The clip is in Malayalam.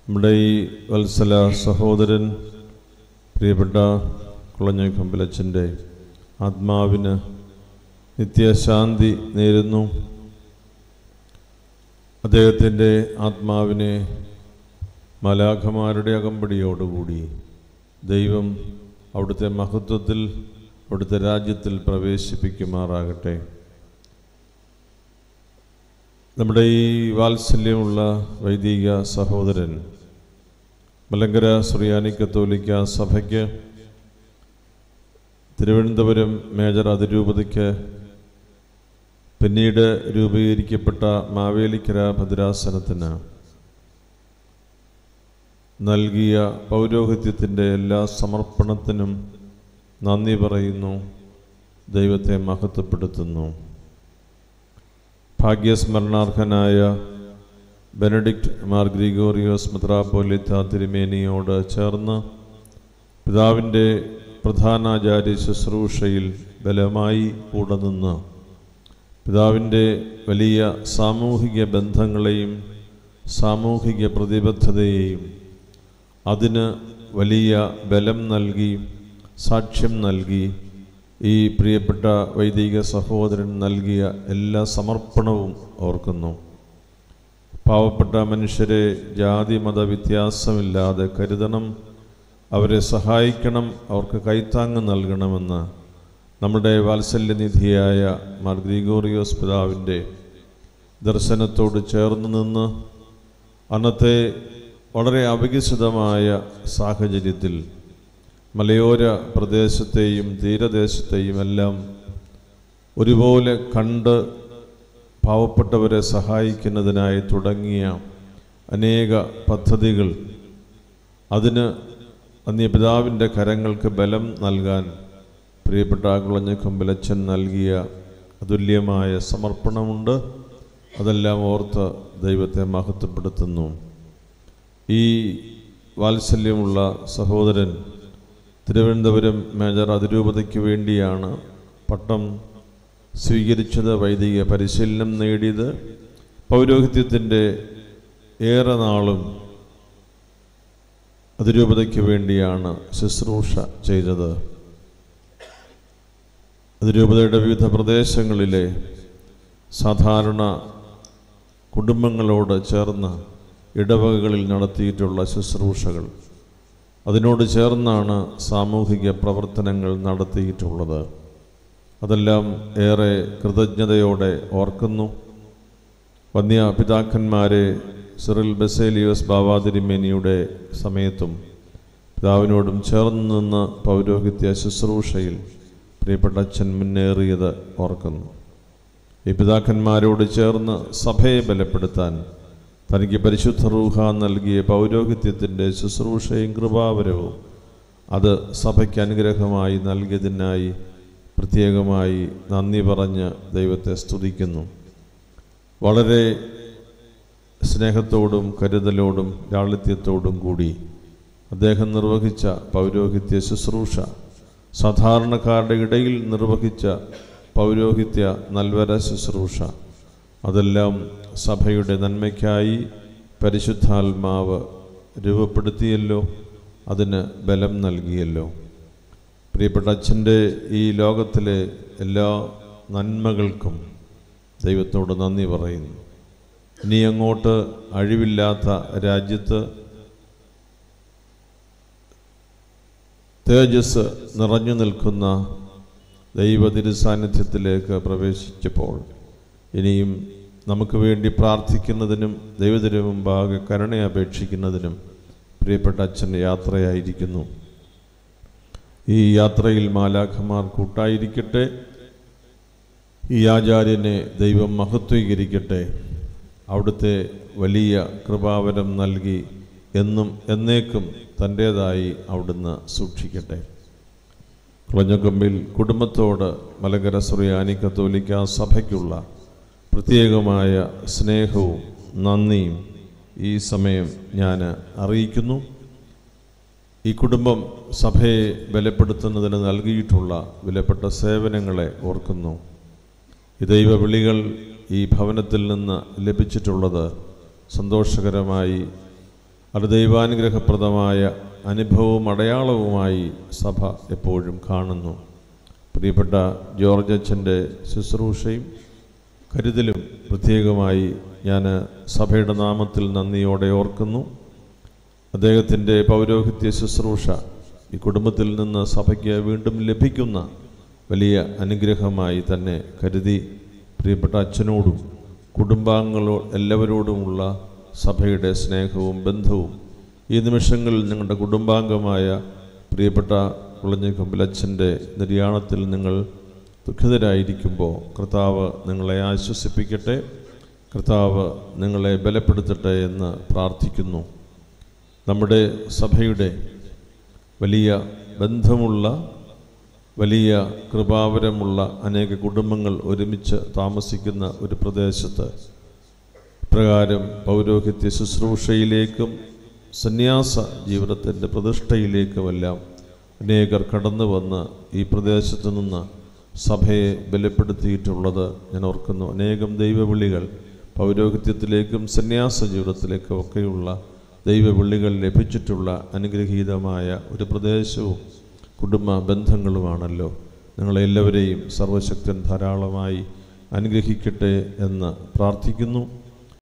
നമ്മുടെ ഈ വത്സല സഹോദരൻ പ്രിയപ്പെട്ട കുളഞ്ഞക്കമ്പിലച്ചൻ്റെ ആത്മാവിന് നിത്യശാന്തി നേരുന്നു. അദ്ദേഹത്തിൻ്റെ ആത്മാവിനെ മാലാഖമാരുടെ അകമ്പടിയോടുകൂടി ദൈവം അവിടുത്തെ മഹത്വത്തിൽ, അവിടുത്തെ രാജ്യത്തിൽ പ്രവേശിപ്പിക്കുമാറാകട്ടെ. നമ്മുടെ ഈ വാത്സല്യമുള്ള വൈദിക സഹോദരൻ മലങ്കര സുറിയാനി കത്തോലിക്ക സഭയ്ക്ക് തിരുവനന്തപുരം മേജർ അതിരൂപതയ്ക്ക് പിന്നീട് രൂപീകരിക്കപ്പെട്ട മാവേലിക്കര ഭദ്രാസനത്തിന് നൽകിയ പൗരോഹിത്യത്തിൻ്റെ എല്ലാ സമർപ്പണത്തിനും നന്ദി പറയുന്നു, ദൈവത്തെ മഹത്വപ്പെടുത്തുന്നു. ഭാഗ്യസ്മരണാർഹനായ ബെനഡിക്റ്റ് മാർ ഗ്രിഗോറിയോസ് മെത്രാപ്പോലീത്ത തിരുമേനിയോട് ചേർന്ന് പിതാവിൻ്റെ പ്രധാനാചാര്യ ശുശ്രൂഷയിൽ ബലമായി കൂടെ നിന്ന് പിതാവിൻ്റെ വലിയ സാമൂഹിക ബന്ധങ്ങളെയും സാമൂഹിക പ്രതിബദ്ധതയെയും അതിന് വലിയ ബലം നൽകി, സാക്ഷ്യം നൽകി ഈ പ്രിയപ്പെട്ട വൈദിക സഹോദരൻ നൽകിയ എല്ലാ സമർപ്പണവും ഓർക്കുന്നു. പാവപ്പെട്ട മനുഷ്യരെ ജാതി മത വ്യത്യാസമില്ലാതെ കരുതണം, അവരെ സഹായിക്കണം, അവർക്ക് കൈത്താങ്ങ് നൽകണമെന്ന് നമ്മുടെ വാത്സല്യനിധിയായ മാർ ഗ്രിഗോറിയോസ് പിതാവിൻ്റെ ദർശനത്തോട് ചേർന്ന് നിന്ന് അന്നത്തെ വളരെ അവികസിതമായ സാഹചര്യത്തിൽ മലയോര പ്രദേശത്തെയും തീരദേശത്തെയും എല്ലാം ഒരുപോലെ കണ്ട് പാവപ്പെട്ടവരെ സഹായിക്കുന്നതിനായി തുടങ്ങിയ അനേക പദ്ധതികൾ, അതിന് അന്യപിതാവിൻ്റെ കരങ്ങൾക്ക് ബലം നൽകാൻ പ്രിയപ്പെട്ട കുളഞ്ഞക്കമ്പിലച്ചൻ നൽകിയ അതുല്യമായ സമർപ്പണമുണ്ട്. അതെല്ലാം ഓർത്ത് ദൈവത്തെ മഹത്വപ്പെടുത്തുന്നു. ഈ വാത്സല്യമുള്ള സഹോദരൻ തിരുവനന്തപുരം മേജർ അതിരൂപതയ്ക്ക് വേണ്ടിയാണ് പട്ടം സ്വീകരിച്ചത്, വൈദിക പരിശീലനം നേടിയത്, പൗരോഹിത്യത്തിൻ്റെ ഏറെ നാളും അതിരൂപതയ്ക്ക് വേണ്ടിയാണ് ശുശ്രൂഷ ചെയ്തത്. അതിരൂപതയുടെ വിവിധ പ്രദേശങ്ങളിലെ സാധാരണ കുടുംബങ്ങളോട് ചേർന്ന് ഇടവകകളിൽ നടത്തിയിട്ടുള്ള ശുശ്രൂഷകൾ, അതിനോട് ചേർന്നാണ് സാമൂഹിക പ്രവർത്തനങ്ങൾ നടത്തിയിട്ടുള്ളത്. അതെല്ലാം ഏറെ കൃതജ്ഞതയോടെ ഓർക്കുന്നു. വന്യ പിതാക്കന്മാരെ സിറിൽ ബസേലിയോസ് ബാവാ തിരുമേനിയുടെ സമയത്തും പിതാവിനോടും ചേർന്ന് നിന്ന് പൗരോഹിത്യ ശുശ്രൂഷയിൽ പ്രിയപ്പെട്ട അച്ഛൻ മുന്നേറിയത് ഓർക്കുന്നു. ഈ പിതാക്കന്മാരോട് ചേർന്ന് സഭയെ ബലപ്പെടുത്താൻ തനിക്ക് പരിശുദ്ധ റൂഹ നൽകിയ പൗരോഹിത്യത്തിൻ്റെ ശുശ്രൂഷയും കൃപാവരവും അത് സഭയ്ക്ക് അനുഗ്രഹമായി നൽകിയതിനായി പ്രത്യേകമായി നന്ദി പറഞ്ഞ് ദൈവത്തെ സ്തുതിക്കുന്നു. വളരെ സ്നേഹത്തോടും കരുതലോടും ലാളിത്യത്തോടും കൂടി അദ്ദേഹം നിർവഹിച്ച പൗരോഹിത്യ ശുശ്രൂഷ, സാധാരണക്കാരുടെ ഇടയിൽ നിർവഹിച്ച പൗരോഹിത്യ നൽവര ശുശ്രൂഷ, അതെല്ലാം സഭയുടെ നന്മയ്ക്കായി പരിശുദ്ധാത്മാവ് രൂപപ്പെടുത്തിയല്ലോ, അതിന് ബലം നൽകിയല്ലോ. പ്രിയപ്പെട്ട അച്ഛൻ്റെ ഈ ലോകത്തിലെ എല്ലാ നന്മകൾക്കും ദൈവത്തോട് നന്ദി പറയുന്നു. ഇനി അങ്ങോട്ട് അഴിവില്ലാത്ത രാജ്യത്ത് തേജസ് നിറഞ്ഞു നിൽക്കുന്ന ദൈവ തിരുസാന്നിധ്യത്തിലേക്ക് പ്രവേശിച്ചപ്പോൾ ഇനിയും നമുക്ക് വേണ്ടി പ്രാർത്ഥിക്കുന്നതിനും ദൈവത്തിനു മുമ്പാകെ കരുണയപേക്ഷിക്കുന്നതിനും പ്രിയപ്പെട്ട അച്ഛൻ്റെ യാത്രയായിരിക്കുന്നു. ഈ യാത്രയിൽ മാലാഖമാർ കൂട്ടായിരിക്കട്ടെ. ഈ ആചാര്യനെ ദൈവം മഹത്വീകരിക്കട്ടെ. അവിടുത്തെ വലിയ കൃപാവരം നൽകി എന്നും എന്നേക്കും തൻ്റേതായി അവിടുന്ന് സൂക്ഷിക്കട്ടെ. കുളഞ്ഞക്കമ്പിൽ കുടുംബത്തോട് മലങ്കര സുറിയാനി കത്തോലിക്ക സഭയ്ക്കുള്ള പ്രത്യേകമായ സ്നേഹവും നന്ദിയും ഈ സമയം ഞാൻ അറിയിക്കുന്നു. ഈ കുടുംബം സഭയെ ബലപ്പെടുത്തുന്നതിന് നൽകിയിട്ടുള്ള വിലപ്പെട്ട സേവനങ്ങളെ ഓർക്കുന്നു. ഈ ദൈവവിളികൾ ഈ ഭവനത്തിൽ നിന്ന് ലഭിച്ചിട്ടുള്ളത് സന്തോഷകരമായി അത് ദൈവാനുഗ്രഹപ്രദമായ അനുഭവവും അടയാളവുമായി സഭ എപ്പോഴും കാണുന്നു. പ്രിയപ്പെട്ട ജോർജ് അച്ഛൻ്റെ ശുശ്രൂഷയും കരുതലും പ്രത്യേകമായി ഞാൻ സഭയുടെ നാമത്തിൽ നന്ദിയോടെ ഓർക്കുന്നു. അദ്ദേഹത്തിൻ്റെ പൗരോഹിത്യ ശുശ്രൂഷ ഈ കുടുംബത്തിൽ നിന്ന് സഭയ്ക്ക് വീണ്ടും ലഭിക്കുന്ന വലിയ അനുഗ്രഹമായി തന്നെ കരുതി പ്രിയപ്പെട്ട അച്ഛനോടും കുടുംബാംഗങ്ങളോട് എല്ലാവരോടുമുള്ള സഭയുടെ സ്നേഹവും ബന്ധവും ഈ നിമിഷങ്ങളിൽ നിങ്ങളുടെ കുടുംബാംഗമായ പ്രിയപ്പെട്ട കുളഞ്ഞിക്കൊമ്പിൽ അച്ഛൻ്റെ നിര്യാണത്തിൽ നിങ്ങൾ ദുഃഖിതരായിരിക്കുമ്പോൾ കർത്താവ് നിങ്ങളെ ആശ്വസിപ്പിക്കട്ടെ, കർത്താവ് നിങ്ങളെ ബലപ്പെടുത്തട്ടെ എന്ന് പ്രാർത്ഥിക്കുന്നു. നമ്മുടെ സഭയുടെ വലിയ ബന്ധമുള്ള വലിയ കൃപാവരമുള്ള അനേക കുടുംബങ്ങൾ ഒരുമിച്ച് താമസിക്കുന്ന ഒരു പ്രദേശത്ത് പ്രകാരം പൗരോഹിത്യ ശുശ്രൂഷയിലേക്കും സന്യാസ ജീവിതത്തിൻ്റെ പ്രതിഷ്ഠയിലേക്കുമെല്ലാം അനേകർ കടന്നു വന്ന് ഈ പ്രദേശത്തു നിന്ന് സഭയെ ബലപ്പെടുത്തിയിട്ടുള്ളത് ഞാൻ ഓർക്കുന്നു. അനേകം ദൈവവിളികൾ പൗരോഹിത്യത്തിലേക്കും സന്യാസ ജീവിതത്തിലേക്കും ഒക്കെയുള്ള ദൈവവിളികൾ ലഭിച്ചിട്ടുള്ള അനുഗ്രഹീതമായ ഒരു പ്രദേശവും കുടുംബ ബന്ധങ്ങളുമാണല്ലോ. നിങ്ങളെല്ലാവരെയും സർവശക്തൻ ധാരാളമായി അനുഗ്രഹിക്കട്ടെ എന്ന് പ്രാർത്ഥിക്കുന്നു.